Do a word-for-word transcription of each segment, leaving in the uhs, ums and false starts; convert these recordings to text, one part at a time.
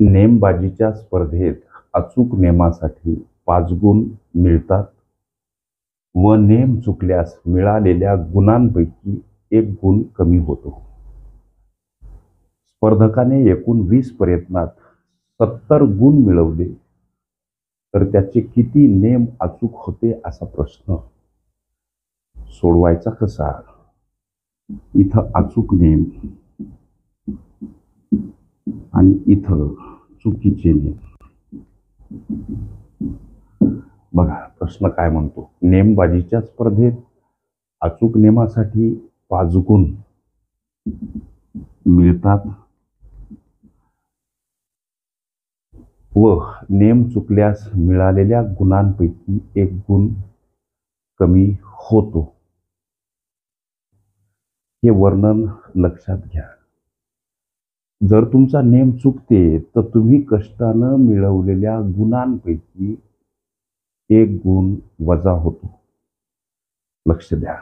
नेमबाजीच्या स्पर्धेत अचूक नेमासाठी पाच गुण मिळतात व नेम चुकल्यास मिळालेल्या गुणांपैकी एक गुण कमी होतो. स्पर्धकाने एकूण वीस प्रयत्नात सत्तर गुण मिळवले तर त्याचे किती नेम अचूक होते असा प्रश्न सोडवायचा कसा? इथं अचूक नेम आणि इथं चुकीचे नेम. बघा प्रश्न काय म्हणतो, नेमबाजीच्या स्पर्धेत अचूक नेमासाठी पाच गुण मिळतात व नेम चुकल्यास मिळालेल्या गुणांपैकी एक गुण कमी होतो. हे वर्णन लक्षात घ्या. जर तुमचा नेम चुकते तर तुम्ही कष्टानं मिळवलेल्या गुणांपैकी एक गुण वजा होतो. लक्ष द्या.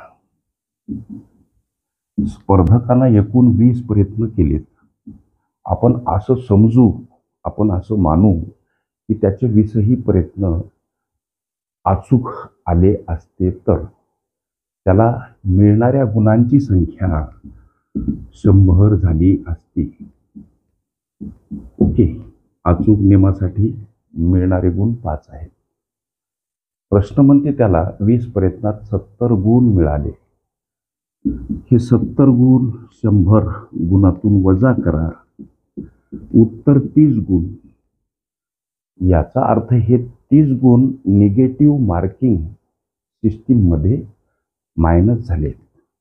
स्पर्धकांना एकूण वीस प्रयत्न केलेत. आपण असं समजू, आपण असं मानू की त्याचे वीसही प्रयत्न अचूक आले असते तर त्याला मिळणाऱ्या गुणांची संख्या शंभर झाली असती. ओके, अचूक नेमासाठी मिळणारे गुण पाच आहेत. प्रश्न म्हणते त्याला वीस प्रयत्नात सत्तर गुण मिळाले. हे सत्तर गुण शंभर गुणातून वजा करा, उत्तर तीस गुण. याचा अर्थ हे तीस गुण निगेटिव्ह मार्किंग सिस्टीम मध्ये मायनस झाले.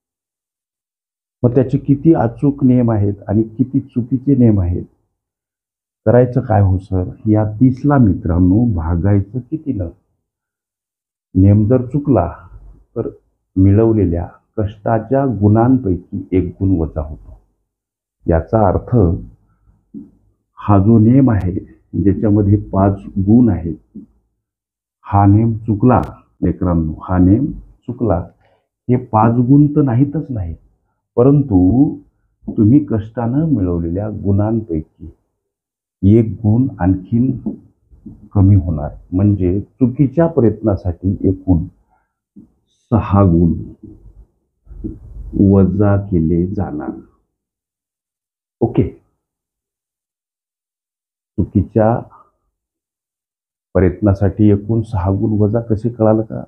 मग त्याचे किती अचूक नियम आहेत आणि किती चुकीचे नियम आहेत? करायचं काय हो सर? या तीसला मित्रांनो भागायचं कितीनं? नेम जर चुकला तर मिळवलेल्या कष्टाच्या गुणांपैकी एक गुण वजा होतो. याचा अर्थ हा जो नेम आहे ज्याच्यामध्ये पाच गुण आहेत, हा नेम चुकला मित्रांनो, हा नेम चुकला. हे पाच गुण तर नाहीतच नाही, परंतु तुम्ही कष्टानं मिळवलेल्या गुणांपैकी एक गुण आणखीन कमी होणार. म्हणजे चुकीच्या प्रयत्नासाठी एकूण सहा गुण वजा केले जाणार. ओके, चुकीच्या प्रयत्नासाठी एकूण सहा गुण वजा कसे कळालं का?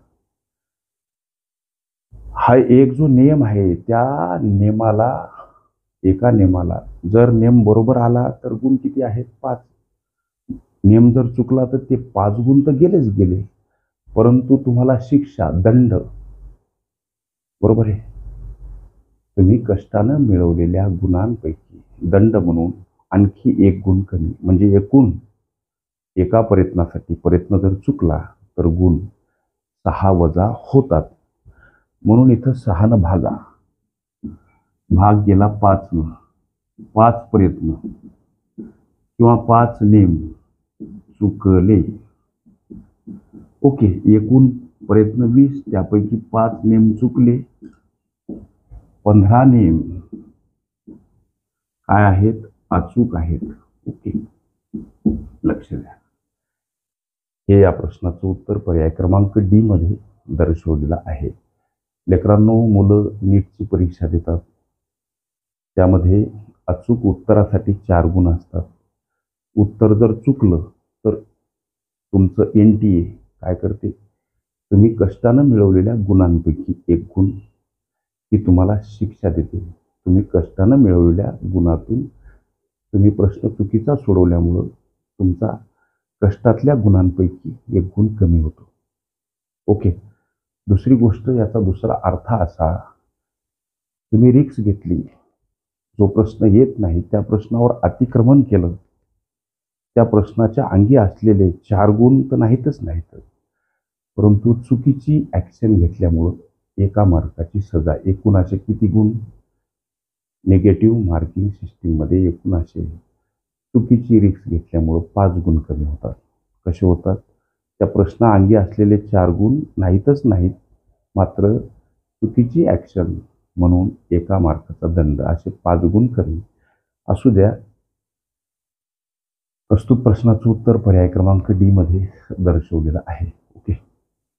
हा एक जो नियम आहे त्या नेमाला, एका नेमाला जर नेम बरोबर आला तर गुण किती आहेत? पाच. नियम जर चुकला तर ते पाच गुण तर गेलेच गेले, परंतु तुम्हाला शिक्षा, दंड, बरोबर आहे, तुम्ही कष्टानं मिळवलेल्या गुणांपैकी दंड म्हणून आणखी एक गुण कमी. म्हणजे एकूण एका प्रयत्नासाठी प्रयत्न जर चुकला तर गुण सहा वजा होतात. म्हणून इथं सहानं भागा, भाग गेला पाच न, पाच प्रयत्न किंवा पाच नेम चुकले. ओके, एकूण प्रयत्न वीस, त्यापैकी पाच नेम चुकले, पंधरा नेम काय आहेत? अचूक आहेत. ओके, लक्ष द्या. हे या प्रश्नाचं उत्तर पर्याय क्रमांक डी मध्ये दर्शवलेलं आहे. लेकरांनो, मुलं नीटची परीक्षा देतात, त्यामध्ये अचूक उत्तरासाठी चार गुण असतात. उत्तर जर चुकलं तर तुमचं एन टी ए काय करते? तुम्ही कष्टानं मिळवलेल्या गुणांपैकी एक गुण ही तुम्हाला शिक्षा देते. तुम्ही कष्टानं मिळवलेल्या गुणातून तुम्ही प्रश्न चुकीचा सोडवल्यामुळं तुमचा कष्टातल्या गुणांपैकी एक गुण कमी होतो. ओके, दुसरी गोष्ट, याचा दुसरा अर्थ असा, तुम्ही रिक्स घेतली, जो प्रश्न येत नाही त्या प्रश्नावर अतिक्रमण केलं, त्या प्रश्नाच्या अंगी असलेले चार गुण तर नाहीतच नाहीत, परंतु चुकीची ॲक्शन घेतल्यामुळं एका मार्काची सजा. एकूण असे किती गुण? निगेटिव्ह मार्किंग सिस्टीममध्ये एकूण असे चुकीची रिक्स घेतल्यामुळं पाच गुण कमी होतात. कसे होतात? त्या प्रश्नाअंगी असलेले चार गुण नाहीतच नाहीत, मात्र चुकीची ॲक्शन म्हणून एका मार्काचा दंड, असे पाच गुण कमी. असू द्या, प्रस्तुत प्रश्नाचं उत्तर पर्याय क्रमांक डी मध्ये दर्शवलेलं आहे.